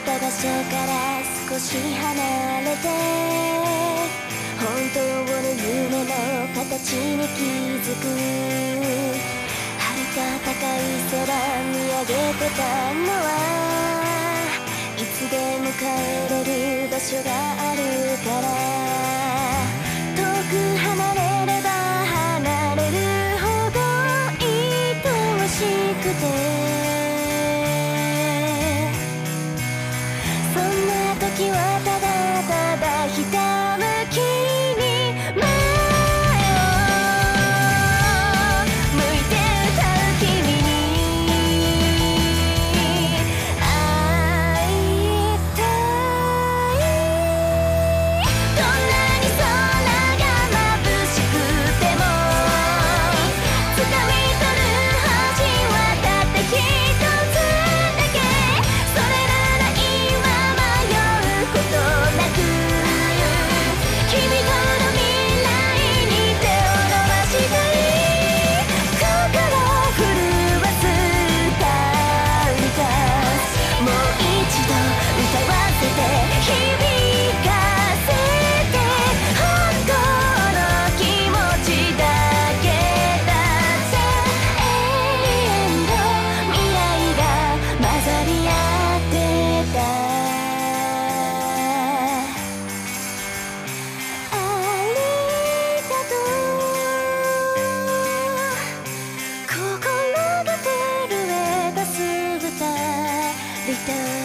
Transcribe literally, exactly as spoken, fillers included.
た場所から少し離れて本当の夢の形に気づく。遥か高い空見上げてたのはいつでも帰れる場所があるから。遠く離れれば離れるほど愛しくて、そんな時はただただひたむきに前を向いて歌う君に会いたい。どんなに空が眩しくても掴み取る橋はたった一つだけ。それなら今迷うことなく君との未来に手を伸ばしたい。心震わす歌う歌もう一度歌わせて響かせて、本当の気持ちだけだって。永遠の未来が混ざり合ってた。ありがとう。心が震えたす二人